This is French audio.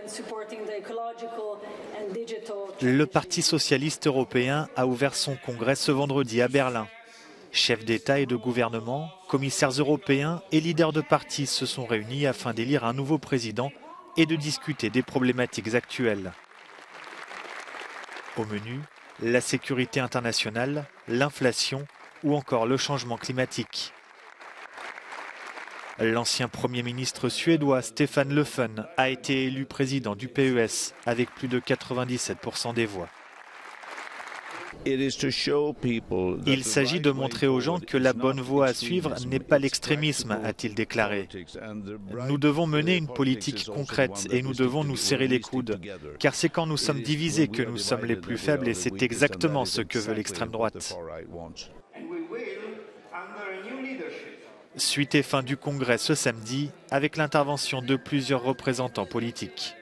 Le Parti socialiste européen a ouvert son congrès ce vendredi à Berlin. Chefs d'État et de gouvernement, commissaires européens et leaders de partis se sont réunis afin d'élire un nouveau président et de discuter des problématiques actuelles. Au menu, la sécurité internationale, l'inflation ou encore le changement climatique. L'ancien Premier ministre suédois Stefan Löfven a été élu président du PES avec plus de 97% des voix. Il s'agit de montrer aux gens que la bonne voie à suivre n'est pas l'extrémisme, a-t-il déclaré. Nous devons mener une politique concrète et nous devons nous serrer les coudes, car c'est quand nous sommes divisés que nous sommes les plus faibles et c'est exactement ce que veut l'extrême droite. Suite et fin du congrès ce samedi avec l'intervention de plusieurs représentants politiques.